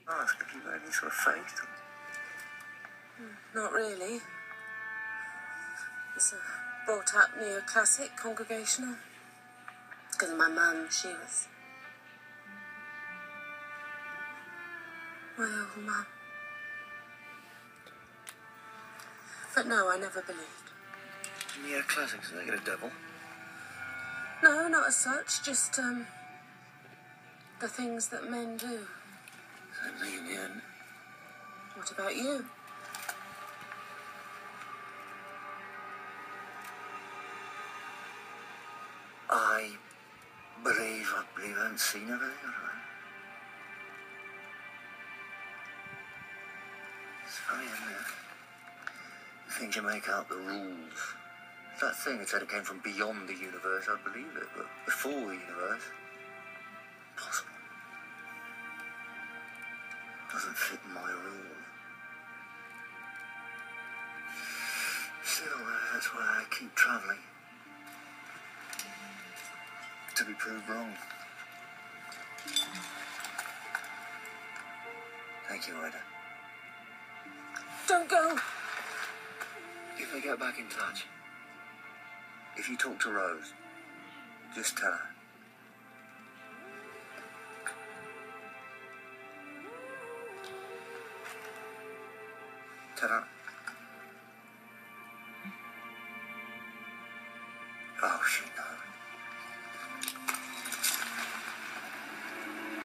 Ask if you've got any sort of faith. Not really. Was brought up neoclassic, congregational. Because of my mum, she was my old mum. But no, I never believed. Neoclassics, do they get a devil? No, not as such, just, the things that men do. Same thing in the end. What about you? I believe I haven't seen everything. I don't know. It's funny, isn't it? The things you make up, the rules. That thing that said it came from beyond the universe, I'd believe it, but before the universe, impossible. Doesn't fit my rule. Still, that's why I keep travelling. To be proved wrong. Thank you, Ida. Don't go! If they get back in touch, if you talk to Rose, just tell her. Tell her. Oh, she